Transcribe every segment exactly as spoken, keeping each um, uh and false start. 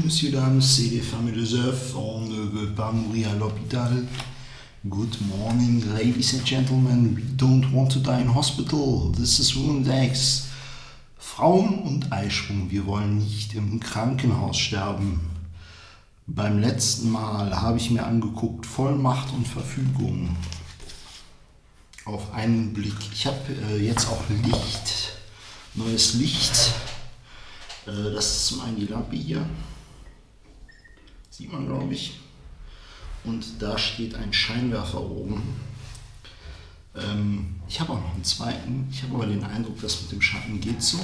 Monsieur, dames, c'est les femmes et les œufs. On ne veut pas mourir à l'hôpital. Good morning, ladies and gentlemen. We don't want to die in hospital. This is Ruined Eggs. Frauen und Eisprung, wir wollen nicht im Krankenhaus sterben. Beim letzten Mal habe ich mir angeguckt, Vollmacht und Verfügung. Auf einen Blick. Ich habe äh, jetzt auch Licht. Neues Licht. Äh, das ist zum einen die Lampe hier. Sieht man, glaube ich. Und da steht ein Scheinwerfer oben. Ähm, ich habe auch noch einen zweiten. Ich habe aber den Eindruck, dass mit dem Schatten geht so.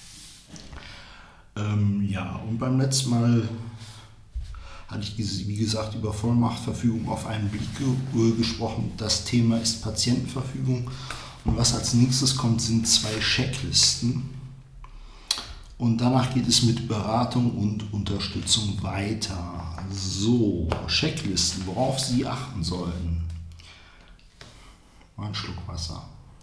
Ähm, ja, und beim letzten Mal hatte ich, wie gesagt, über Vollmacht, Verfügung auf einen Blick gesprochen. Das Thema ist Patientenverfügung. Und was als nächstes kommt, sind zwei Checklisten. Und danach geht es mit Beratung und Unterstützung weiter. So, Checklisten, worauf Sie achten sollten. Mal einen Schluck Wasser.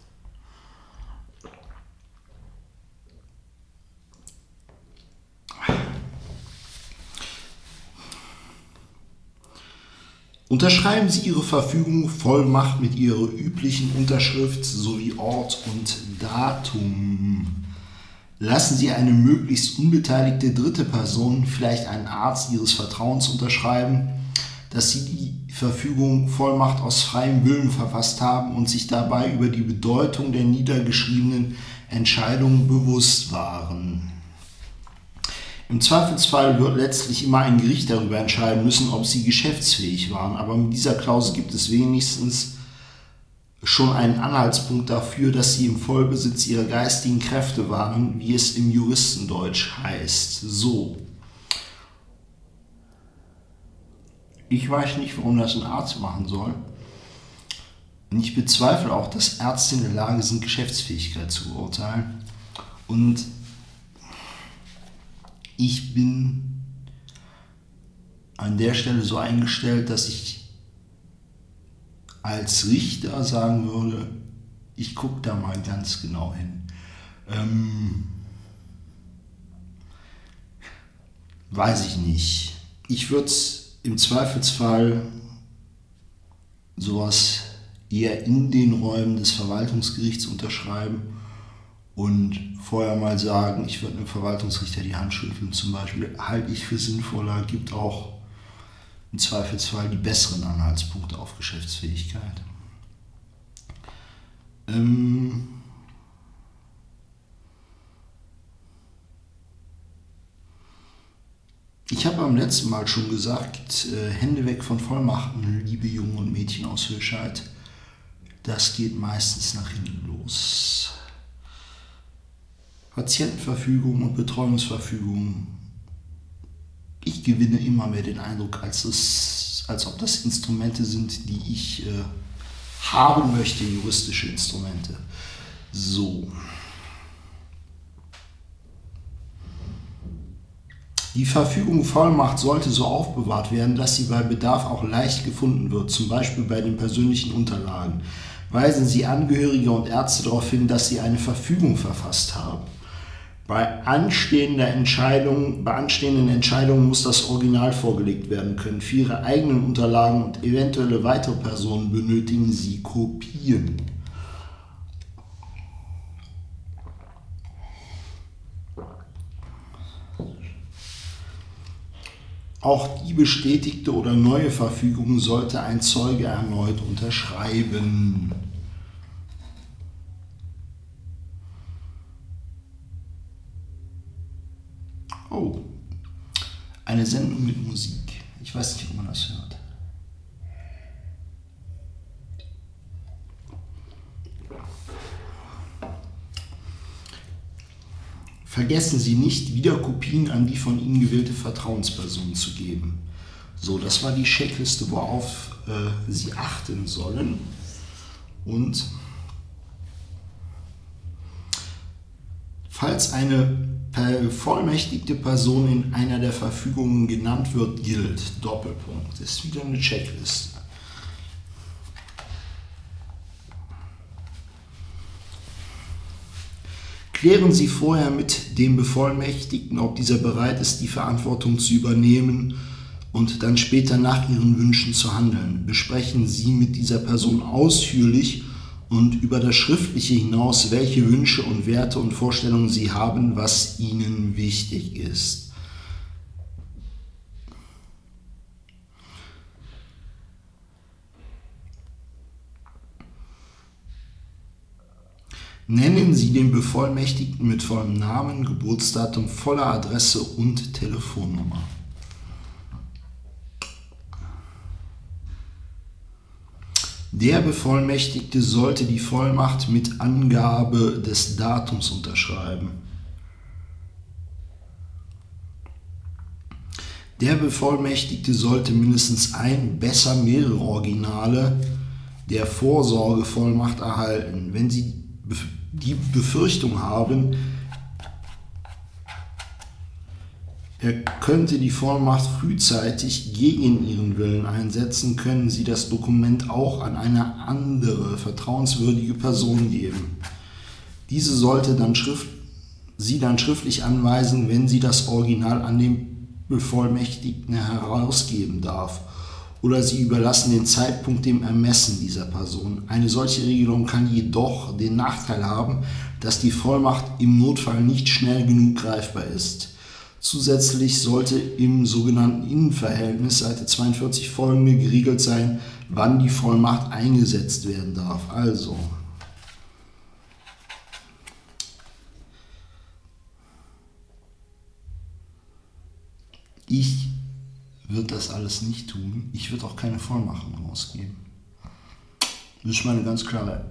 Unterschreiben Sie Ihre Verfügung, Vollmacht mit Ihrer üblichen Unterschrift sowie Ort und Datum. Lassen Sie eine möglichst unbeteiligte dritte Person, vielleicht einen Arzt Ihres Vertrauens, unterschreiben, dass Sie die Verfügung, Vollmacht aus freiem Willen verfasst haben und sich dabei über die Bedeutung der niedergeschriebenen Entscheidungen bewusst waren. Im Zweifelsfall wird letztlich immer ein Gericht darüber entscheiden müssen, ob Sie geschäftsfähig waren, aber mit dieser Klausel gibt es wenigstens schon einen Anhaltspunkt dafür, dass Sie im Vollbesitz Ihrer geistigen Kräfte waren, wie es im Juristendeutsch heißt. So. Ich weiß nicht, warum das ein Arzt machen soll. Und ich bezweifle auch, dass Ärzte in der Lage sind, Geschäftsfähigkeit zu beurteilen. Und ich bin an der Stelle so eingestellt, dass ich als Richter sagen würde, ich gucke da mal ganz genau hin. Ähm, weiß ich nicht. Ich würde im Zweifelsfall sowas eher in den Räumen des Verwaltungsgerichts unterschreiben und vorher mal sagen, ich würde einem Verwaltungsrichter die Hand schütteln zum Beispiel, halte ich für sinnvoller, gibt auch im Zweifelsfall die besseren Anhaltspunkte auf Geschäftsfähigkeit. Ähm ich habe beim letzten Mal schon gesagt, äh, Hände weg von Vollmachten, liebe Jungen und Mädchen aus Höchscheid. Das geht meistens nach hinten los. Patientenverfügung und Betreuungsverfügung. Ich gewinne immer mehr den Eindruck, als, es, als ob das Instrumente sind, die ich äh, haben möchte, juristische Instrumente. So. Die Verfügung Vollmacht sollte so aufbewahrt werden, dass sie bei Bedarf auch leicht gefunden wird, zum Beispiel bei den persönlichen Unterlagen. Weisen Sie Angehörige und Ärzte darauf hin, dass sie eine Verfügung verfasst haben. Bei, anstehender Entscheidung, bei anstehenden Entscheidungen muss das Original vorgelegt werden können. Für Ihre eigenen Unterlagen und eventuelle weitere Personen benötigen Sie Kopien. Auch die bestätigte oder neue Verfügung sollte ein Zeuge erneut unterschreiben. Oh, eine Sendung mit Musik. Ich weiß nicht, ob man das hört. Vergessen Sie nicht, wieder Kopien an die von Ihnen gewählte Vertrauensperson zu geben. So, das war die Checkliste, worauf äh, Sie achten sollen. Und falls eine bevollmächtigte Person in einer der Verfügungen genannt wird, gilt Doppelpunkt. Das ist wieder eine Checkliste. Klären Sie vorher mit dem Bevollmächtigten, ob dieser bereit ist, die Verantwortung zu übernehmen und dann später nach Ihren Wünschen zu handeln. Besprechen Sie mit dieser Person ausführlich und über das Schriftliche hinaus, welche Wünsche und Werte und Vorstellungen Sie haben, was Ihnen wichtig ist. Nennen Sie den Bevollmächtigten mit vollem Namen, Geburtsdatum, voller Adresse und Telefonnummer. Der Bevollmächtigte sollte die Vollmacht mit Angabe des Datums unterschreiben. Der Bevollmächtigte sollte mindestens ein, besser mehrere Originale der Vorsorgevollmacht erhalten. Wenn Sie die Befürchtung haben, er könnte die Vollmacht frühzeitig gegen Ihren Willen einsetzen, können Sie das Dokument auch an eine andere, vertrauenswürdige Person geben. Diese sollte dann Schrift, Sie dann schriftlich anweisen, wenn sie das Original an den Bevollmächtigten herausgeben darf. Oder Sie überlassen den Zeitpunkt dem Ermessen dieser Person. Eine solche Regelung kann jedoch den Nachteil haben, dass die Vollmacht im Notfall nicht schnell genug greifbar ist. Zusätzlich sollte im sogenannten Innenverhältnis, Seite zweiundvierzig folgende, geregelt sein, wann die Vollmacht eingesetzt werden darf. Also, ich wird das alles nicht tun. Ich würde auch keine Vollmachten rausgeben. Das ist meine ganz klare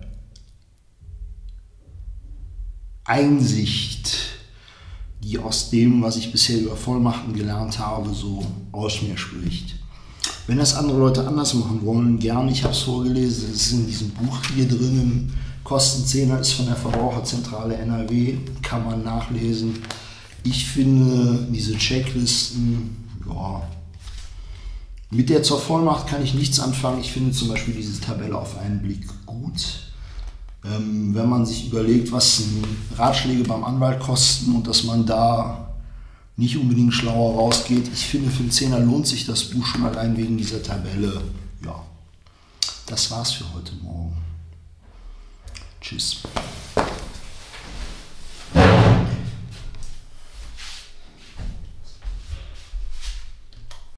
Einsicht, die aus dem, was ich bisher über Vollmachten gelernt habe, so aus mir spricht. Wenn das andere Leute anders machen wollen, gerne. Ich habe es vorgelesen, es ist in diesem Buch hier drinnen. Kostenzehner ist von der Verbraucherzentrale N R W, kann man nachlesen. Ich finde diese Checklisten, ja, mit der zur Vollmacht kann ich nichts anfangen. Ich finde zum Beispiel diese Tabelle auf einen Blick gut. Ähm, wenn man sich überlegt, was Ratschläge beim Anwalt kosten und dass man da nicht unbedingt schlauer rausgeht. Ich finde, für einen Zehner lohnt sich das Buch schon allein wegen dieser Tabelle. Ja, das war's für heute Morgen. Tschüss.